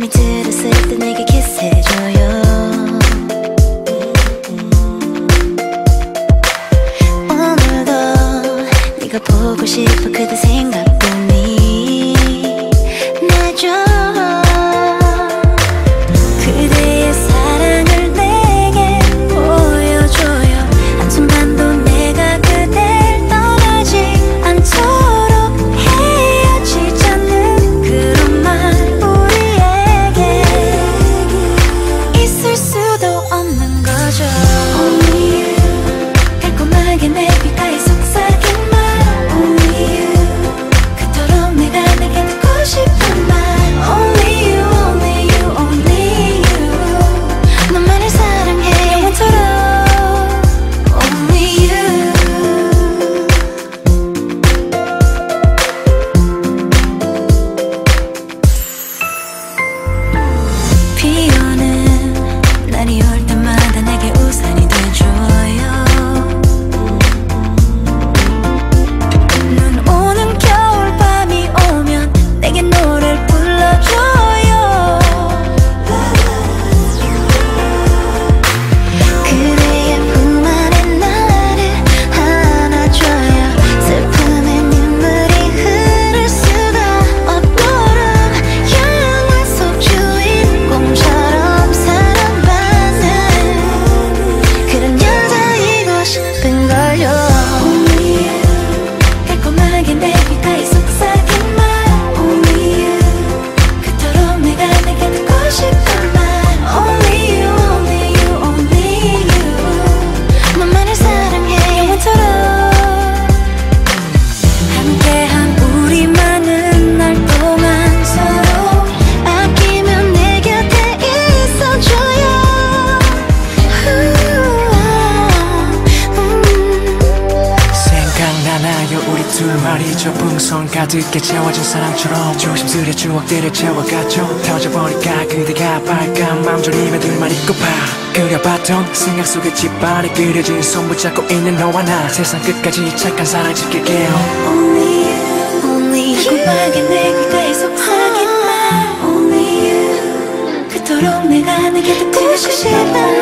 맘이 들었을 때 내게 키스해줘요. 오늘도 네가 보고 싶어 그대 생각뿐이 나죠. 그대의 사랑을 내게 보여줘요. 한순간도 내가 그댈 떠나지 않도록 헤어지자는 그런 말 우리에게 있을 수도 없는 거죠. Only you 달콤하게 내 귓가에 속삭인 말 Only you 그토록 내가 내게 듣고 싶은 말 Only you, only you, only you 너만을 사랑해 영원토록 Only you. 비 오는 날이 올 때마다 내게 우산이 돼줘요. 눈 오는 겨울밤이 오면 내게 노래를 불러줘요. 그대의 품 안에 나를 안아줘요. 슬픔의 눈물이 흐를 수가 없도록 영화 속 주인공처럼 사랑받는 그런 여자이고 싶은걸요. Only you 달콤하게 내 귓가에 속삭인 말 Only you 그토록 내가 내게 듣고 싶은 말 Only you, only you, only you 너만을 사랑해 영원토록. 함께한 우리 많은 날 동안 서로 아끼면 내 곁에 있어줘요. 생각나나요 우리 둘 말이죠. 풍선 가득히 채워진 사랑처럼 조심스레 추억들을 채워가죠. 터져버릴까 그대가 빨간 맘 졸이며 둘만 있고파 그려봤던 생각 속에 집안에 그려진 손 붙잡고 있는 너와 나 세상 끝까지 착한 사랑 지킬게요. Only you, only you 달콤하게 내 귓가에 속삭인 말 Only you 그토록 내가 내게 듣고 싶은